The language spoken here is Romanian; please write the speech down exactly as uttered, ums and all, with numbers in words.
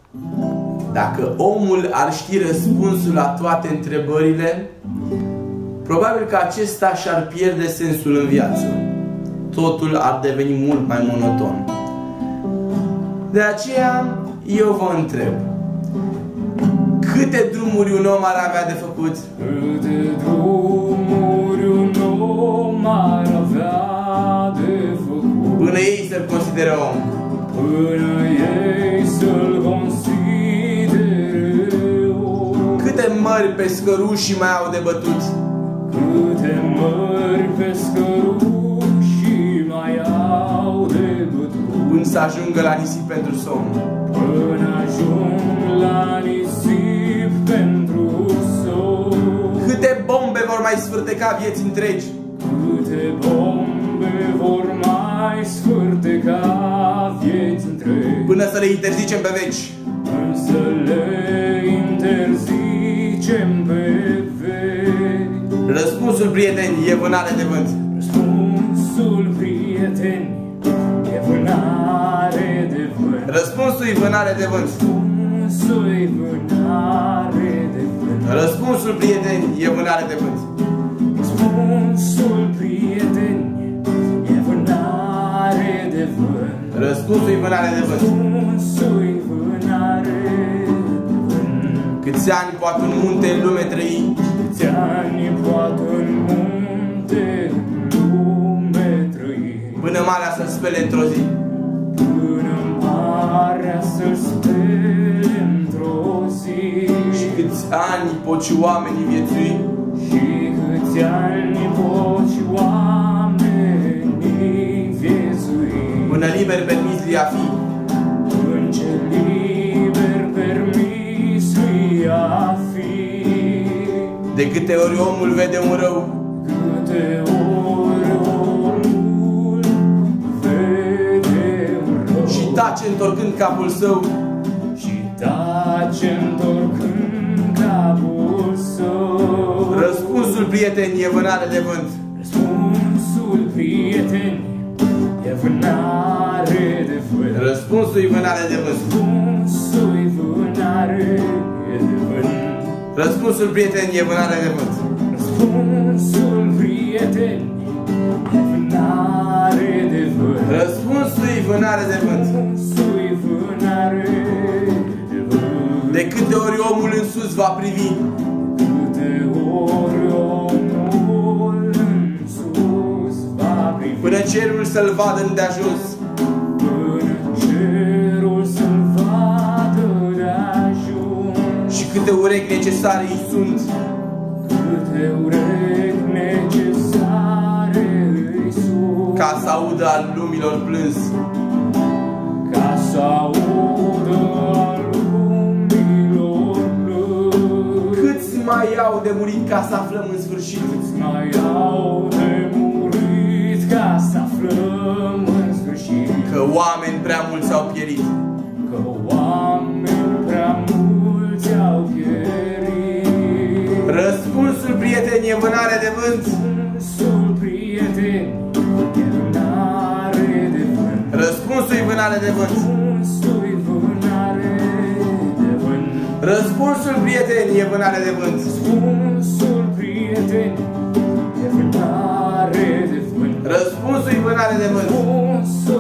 Dacă omul ar ști răspunsul la toate întrebările, probabil că acesta și-ar pierde sensul în viață. Totul ar deveni mult mai monoton. De aceea, eu vă întreb, câte drumuri un om ar avea de făcut? Câte drumuri un om ar avea de făcut Până ei să-l considere om. Până ei să-l considere om. Câte mări pescărușii mai au de bătut? Câte mări pescărușii mai au de bătut Până să ajungă la nisip pentru somn. Până ajung la nisip pentru somn. Câte bombe vor mai sfârteca vieți întregi? Câte bombe vor mai sfârteca vieți întregi Până să le interzicem pe veci. Până să le interzicem pe veci. Răspunsul, prieteni, e vânare de vânt. Răspunsul, prieteni, e vânare de vânt. Răspunsul e vânare de vânt. Răspunsul e vânare de vânt. Răspunsul, prieteni, e vânare de vânt. Răspunsul, prieteni, e vânare de vânt. Răspunsul e vânare de vânt. Răspunsul e vânare de vânt. Câți ani poate un munte în lume trăi? Câți ani poate un munte în lume trăi? Până marea să-l spele într-o zi. Până marea să-l spele într-o zi. Și câți ani poți oamenii viețui? Și câți ani poți oamenii viețui? Până liber permis li a fi. Până ce liber permis lui a fi. De câte ori omul vede un rău? Câte ori omul vede un rău Și tace întorcând capul său. Și tace întorcând capul său. Răspunsul, prieteni, e vânare de vânt. Răspunsul, prieteni, e vânare de vânt. Răspunsul e vânare de vânt. Răspunsul e vânare de vânt. Răspunsul, prieteni, e vânare de vânt. Răspunsul, prieteni, e vânare de vânt. Răspunsul e vânare de vânt. Răspunsul e vânare de vânt. De câte ori omul în sus va privi? Câte ori omul în sus va privi? Până cerul să-l vadă îndeajuns. Până cerul să-l vadă de-ajuns. Și câte urechi necesare îi sunt. Câte urechi necesare îi sunt. Ca să audă al lumilor plâns. Ca să audă al lumilor plâns. Câți mai au de murit ca să aflăm în sfârșit? Câți mai au de murit ca să aflăm în sfârșit? Că oameni prea mulți au pierit. Că oameni prea mulți au pierit. Răspunsul, prieteni, e vânare de vânt. Răspunsul, prieteni, e vânare de vânt. Răspunsul e vânare de vânt. Răspunsul e vânare de vânt. Răspunsul, prieteni, e vânare de vânt. Răspunsul, prieteni, e vânare de vânt. Răspunsul e vânare de vânt. Răspunsul